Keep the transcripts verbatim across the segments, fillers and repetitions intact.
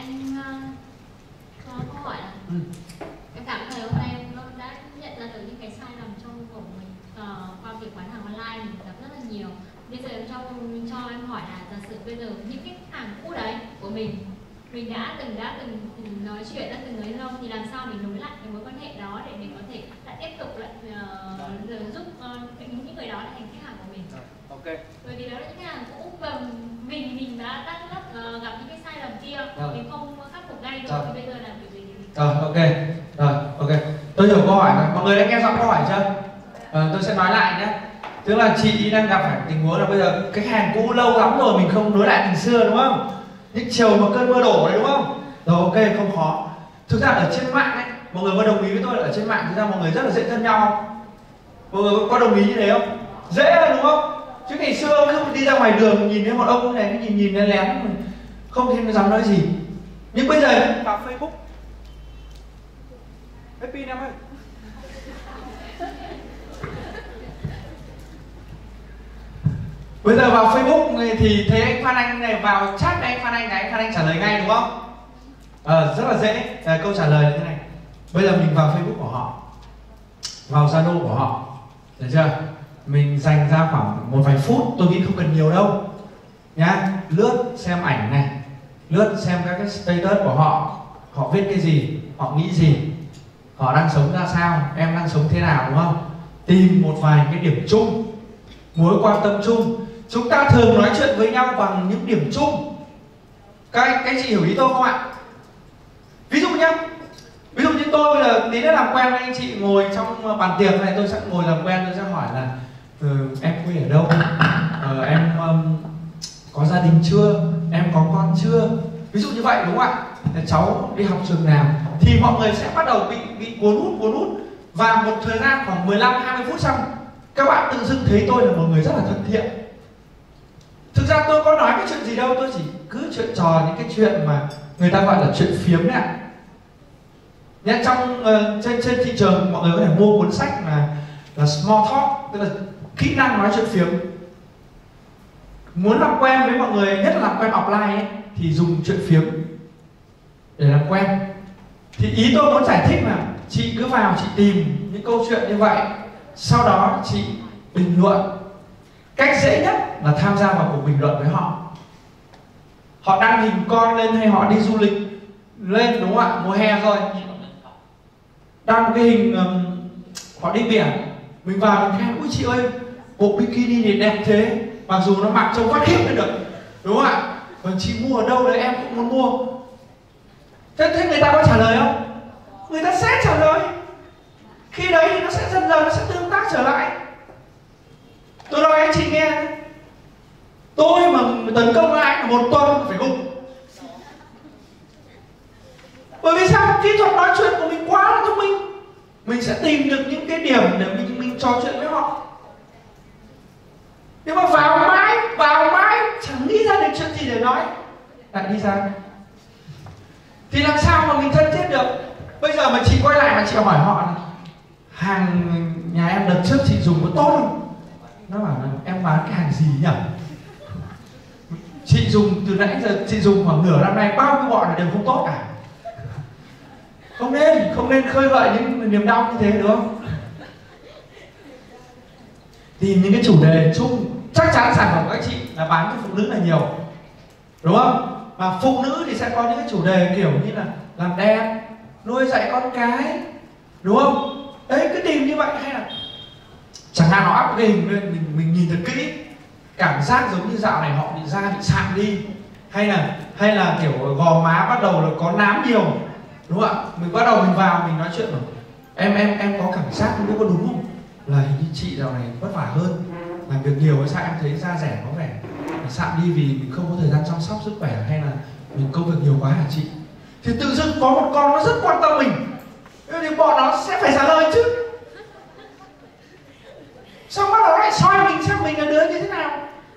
anh uh, có câu hỏi là ừ. em cảm thấy hôm nay em đã nhận ra được những cái sai lầm trong của mình uh, qua việc bán hàng online mình gặp rất là nhiều. Bây giờ em cho cho em hỏi là giả sử bây giờ những cái hàng cũ đấy của mình mình đã từng đã từng nói chuyện đã từng nói lâu thì làm sao mình nối lại cái mối quan hệ đó để mình có thể lại tiếp tục lại uh, giúp uh, những người đó là thành khách hàng của mình. Ok. Bởi vì đó là những cái hàng cũ và mình mình đã đã uh, gặp những cái sai lầm kia rồi. Mình không khắc phục ngay được thì bây giờ làm việc gì? Rồi ok. Rồi ok. Tôi hiểu câu hỏi rồi. Mọi người đã nghe rõ câu hỏi chưa? À, tôi sẽ nói lại nhé. Tức là chị đang gặp phải tình huống là bây giờ cái hàng cũ lâu lắm rồi mình không nối lại tình xưa đúng không? Những chiều mà cơn mưa đổ đấy đúng không? Rồi ok, không khó. Thực ra ở trên mạng ấy, mọi người có đồng ý với tôi là ở trên mạng thực ra mọi người rất là dễ thân nhau không? Mọi người có đồng ý như thế không? Dễ đúng không? Chứ ngày xưa cứ đi ra ngoài đường nhìn thấy một ông này cái nhìn nhìn lén lén không thì dám nói gì. Nhưng bây giờ vào Facebook hết pin em ơi. Bây giờ vào Facebook thì thấy anh Phan Anh này vào chat với anh Phan Anh này, anh Phan Anh trả lời ngay đúng không? À, rất là dễ. À, câu trả lời như thế này. Bây giờ mình vào Facebook của họ, vào Zalo của họ, được chưa? Mình dành ra khoảng một vài phút, tôi nghĩ không cần nhiều đâu nhá. Lướt xem ảnh này, lướt xem các cái status của họ, họ viết cái gì, họ nghĩ gì, họ đang sống ra sao, em đang sống thế nào đúng không? Tìm một vài cái điểm chung, mối quan tâm chung. Chúng ta thường nói chuyện với nhau bằng những điểm chung. Các anh, các anh chị hiểu ý tôi không ạ? Ví dụ nhá, ví dụ như tôi bây giờ tí nữa làm quen với anh chị ngồi trong bàn tiệc này, tôi sẽ ngồi làm quen, tôi sẽ hỏi là ừ, em quê ở đâu, ờ, em um, có gia đình chưa, em có con chưa, ví dụ như vậy đúng không ạ? Cháu đi học trường nào, thì mọi người sẽ bắt đầu bị bị cuốn hút cuốn hút và một thời gian khoảng mười lăm hai mươi phút xong các bạn tự dưng thấy tôi là một người rất là thân thiện. Thực ra tôi có nói cái chuyện gì đâu, tôi chỉ cứ chuyện trò những cái chuyện mà người ta gọi là chuyện phiếm đấy ạ. Nhá, trong uh, trên trên thị trường mọi người có thể mua cuốn sách là là small talk, tức là kỹ năng nói chuyện phiếm. Muốn làm quen với mọi người, nhất là làm quen offline ấy, thì dùng chuyện phiếm để làm quen. Thì ý tôi muốn giải thích là chị cứ vào chị tìm những câu chuyện như vậy, sau đó chị bình luận. Cách dễ nhất là tham gia vào cuộc bình luận với họ. Họ đăng hình con lên hay họ đi du lịch lên đúng không ạ? Mùa hè rồi đăng cái hình um, họ đi biển, mình vào mình khen ui chị ơi bộ bikini này đẹp thế, mặc dù nó mặc trông phát khiếp mới được đúng không ạ? Còn chị mua ở đâu đấy em cũng muốn mua. Thế, thế người ta có trả lời không? Người ta sẽ trả lời. Khi đấy thì nó sẽ dần dần nó sẽ tương tác trở lại. Tôi nói anh chị nghe, tôi mà tấn công ai là một tuần phải gục. Bởi vì sao? Kỹ thuật nói chuyện của mình quá là thông minh. Mình sẽ tìm được những cái điểm để mình mình trò chuyện với họ. Nhưng mà vào mãi, vào mãi chẳng nghĩ ra được chuyện gì để nói, lại đi ra. Thì làm sao mà mình thân thiết được? Bây giờ mà chị quay lại mà chị hỏi họ là hàng nhà em đợt trước chị dùng có tốt không? Nó bảo là em bán cái hàng gì nhỉ? Chị dùng từ nãy giờ chị dùng khoảng nửa năm nay bao nhiêu bọn là đều không tốt cả. Không nên, không nên khơi gợi những niềm đau như thế được không? Tìm những cái chủ đề chung. Chắc chắn sản phẩm của các chị là bán cho phụ nữ là nhiều, đúng không? Mà phụ nữ thì sẽ có những cái chủ đề kiểu như là làm đẹp, nuôi dạy con cái, đúng không? Đấy, cứ tìm như vậy. Hay là chẳng hạn họ up cái hình lên mình, mình nhìn thật kỹ, cảm giác giống như dạo này họ bị da bị sạm đi, hay là hay là kiểu gò má bắt đầu là có nám nhiều, đúng không ạ? Mình bắt đầu mình vào mình nói chuyện rồi, em em em có cảm giác không biết có đúng không? Là hình như chị dạo này vất vả hơn, làm việc nhiều hay sao em thấy da rẻ có vẻ sạm đi vì mình không có thời gian chăm sóc sức khỏe, hay là mình công việc nhiều quá hả chị? Thì tự dưng có một con nó rất quan tâm mình, thì bọn nó sẽ phải trả lời chứ. Xong bắt đầu lại soi mình xem mình là đứa như thế nào,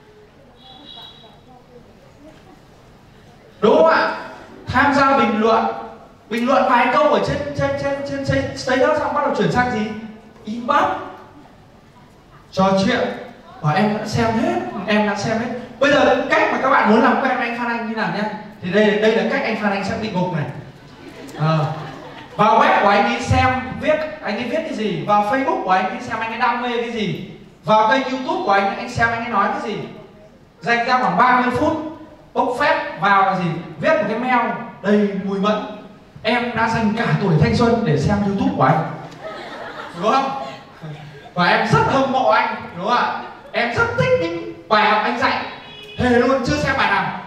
đúng không ạ? Tham gia bình luận, bình luận vài câu ở trên trên trên trên, trên status xong bắt đầu chuyển sang gì? Inbox, trò chuyện. Và em đã xem hết, em đã xem hết. Bây giờ cách mà các bạn muốn làm quen với anh Phan Anh như nào nhé? Thì đây đây là cách anh Phan Anh sẽ bị gục này. À, vào web của anh ấy xem viết, anh ấy viết cái gì, vào Facebook của anh ấy xem anh ấy đam mê cái gì, vào kênh YouTube của anh anh xem anh ấy nói cái gì, dành ra khoảng ba mươi phút bốc phét vào là gì, viết một cái mail đầy mùi mẫn. Em đã dành cả tuổi thanh xuân để xem YouTube của anh, đúng không? Và em rất hâm mộ anh, đúng không ạ? Em rất thích những bài học anh dạy, thề luôn chưa xem bài nào.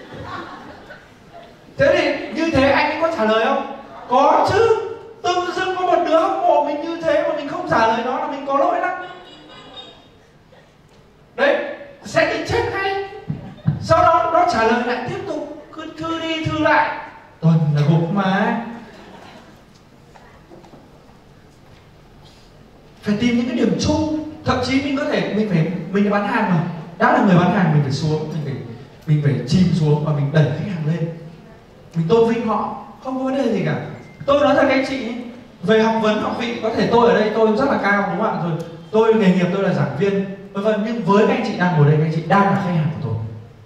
Thế thì như thế anh ấy có trả lời không? Có chứ. Tự dưng có một đứa hâm mộ mình như thế mà mình không trả lời nó là mình có lỗi lắm. Đấy, sẽ bị chết ngay. Sau đó nó trả lời lại tiếp tục, cứ thư đi thư lại, tuần là gục mà. Phải tìm những cái điểm chung. Thậm chí mình có thể, mình phải, mình bán hàng mà, đã là người bán hàng mình phải xuống, mình phải, mình phải chìm xuống và mình đẩy khách hàng lên. Mình tôn vinh họ, không có vấn đề gì cả. Tôi nói thật các anh chị, về học vấn học vị có thể tôi ở đây tôi rất là cao, đúng không ạ? Rồi tôi nghề nghiệp tôi là giảng viên, vân vân, nhưng với các anh chị đang ngồi đây, các anh chị đang là khách hàng của tôi.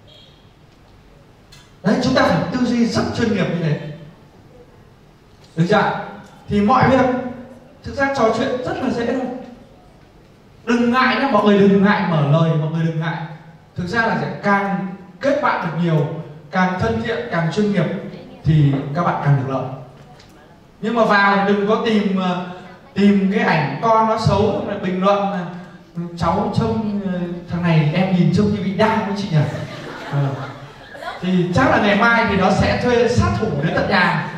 Đấy, chúng ta phải tư duy rất chuyên nghiệp như thế, được chưa? Thì mọi việc thực ra trò chuyện rất là dễ thôi. Đừng ngại nhá, mọi người đừng ngại mở lời, mọi người đừng ngại. Thực ra là sẽ càng kết bạn được nhiều, càng thân thiện, càng chuyên nghiệp thì các bạn càng được lợi. Nhưng mà vào đừng có tìm tìm cái ảnh con nó xấu rồi bình luận là cháu trông thằng này em nhìn trông như bị đau với chị nhỉ. À, thì chắc là ngày mai thì nó sẽ thuê sát thủ đến tận nhà.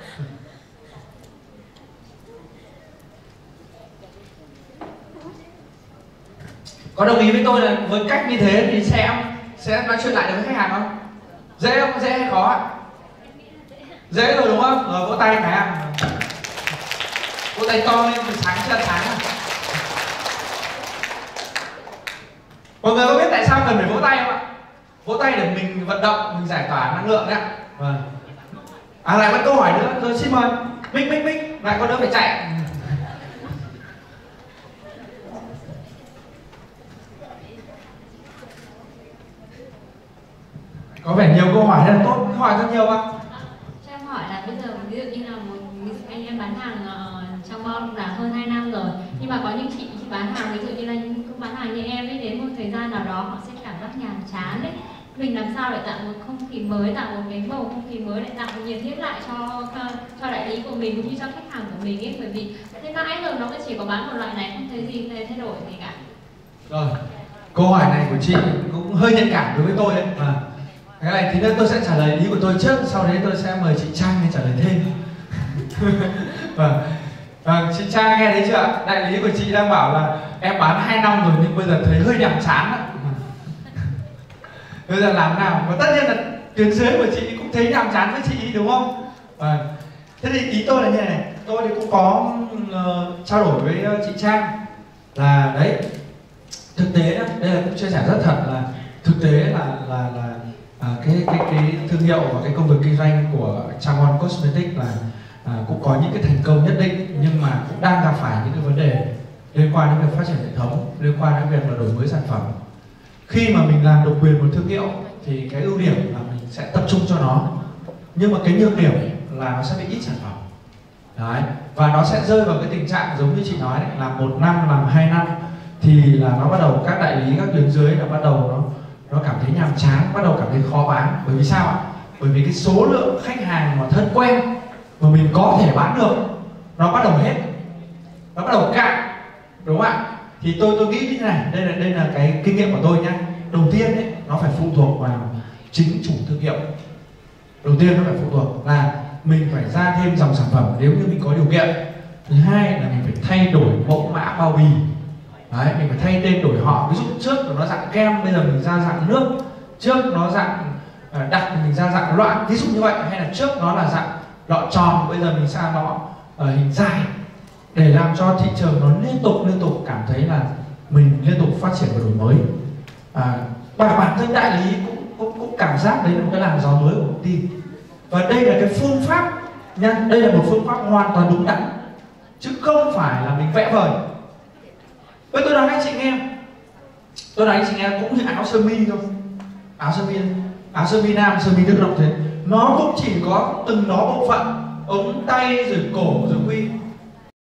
Có đồng ý với tôi là với cách như thế thì sẽ sẽ nói chuyện lại được với khách hàng không? Dễ không? Dễ hay khó ạ? Dễ rồi đúng không? Rồi vỗ tay phải không? Vỗ tay to lên từ sáng chưa sáng à? Mọi người có biết tại sao cần phải vỗ tay không ạ? Vỗ tay để mình vận động, mình giải tỏa năng lượng đấy ạ. Vâng. À lại một câu hỏi nữa, tôi xin mời. Minh Minh Minh, lại có đứa phải chạy. Có vẻ nhiều câu hỏi rất là tốt, hỏi thật nhiều không? Cho em hỏi là bây giờ ví dụ như là một anh em bán hàng uh, trong Bon đã hơn hai năm rồi, nhưng mà có những chị, chị bán hàng ví dụ như là những bán hàng như em ấy, đến một thời gian nào đó họ sẽ cảm giác nhàm chán đấy. Mình làm sao để tạo một không khí mới, tạo một cái bầu không khí mới để tạo một nhiệt huyết lại cho cho đại lý của mình cũng như cho khách hàng của mình ấy, bởi vì thế nãy giờ nó chỉ có bán một loại này, không thấy gì thay đổi gì cả. Rồi, câu hỏi này của chị cũng hơi nhạy cảm đối với tôi đấy. À, cái này thì tôi sẽ trả lời ý của tôi trước, sau đấy tôi sẽ mời chị Trang để trả lời thêm. Vâng, à, chị Trang nghe thấy chưa? Đại lý của chị đang bảo là em bán hai năm rồi nhưng bây giờ thấy hơi nhàm chán ạ. Bây giờ làm nào? Và tất nhiên là tuyến dưới của chị cũng thấy nhàm chán với chị đúng không? À, thế thì ý tôi là như này, tôi thì cũng có uh, trao đổi với uh, chị Trang là đấy, thực tế đó, đây là cũng chia sẻ rất thật là thực tế là là là à, cái cái cái thương hiệu và cái công việc kinh doanh của Chanwon Cosmetics là à, cũng có những cái thành công nhất định, nhưng mà cũng đang gặp phải những cái vấn đề liên quan đến việc phát triển hệ thống, liên quan đến việc là đổi mới sản phẩm. Khi mà mình làm độc quyền một thương hiệu thì cái ưu điểm là mình sẽ tập trung cho nó, nhưng mà cái nhược điểm là nó sẽ bị ít sản phẩm. Đấy, và nó sẽ rơi vào cái tình trạng giống như chị nói đấy, làm một năm, làm hai năm thì là nó bắt đầu, các đại lý, các tuyến dưới là bắt đầu nó nó cảm thấy nhàm chán, bắt đầu cảm thấy khó bán. Bởi vì sao ạ? Bởi vì cái số lượng khách hàng mà thân quen mà mình có thể bán được nó bắt đầu hết, nó bắt đầu cạn, đúng không ạ? Thì tôi tôi nghĩ như thế này, đây là đây là cái kinh nghiệm của tôi nhá. Đầu tiên ấy, nó phải phụ thuộc vào chính chủ thương hiệu. Đầu tiên nó phải phụ thuộc là mình phải ra thêm dòng sản phẩm nếu như mình có điều kiện. Thứ hai là mình phải thay đổi mẫu mã bao bì. Đấy, mình phải thay tên đổi họ. Ví dụ trước nó dạng kem, bây giờ mình ra dạng nước. Trước nó dạng đặc, mình ra dạng loãng, ví dụ như vậy. Hay là trước nó là dạng lọ tròn, bây giờ mình sang nó ở hình dài, để làm cho thị trường nó liên tục liên tục cảm thấy là mình liên tục phát triển và đổi mới. À, và bản thân đại lý cũng, cũng, cũng cảm giác đấy là một cái làn gió mới của công ty. Và đây là cái phương pháp nha, đây là một phương pháp hoàn toàn đúng đắn, chứ không phải là mình vẽ vời. Bây tôi nói anh chị nghe, tôi nói anh chị nghe cũng như áo sơ mi thôi, áo sơ mi, áo sơ mi nam, sơ mi nước động thế, nó cũng chỉ có từng nó bộ phận, ống tay rồi cổ rồi quy.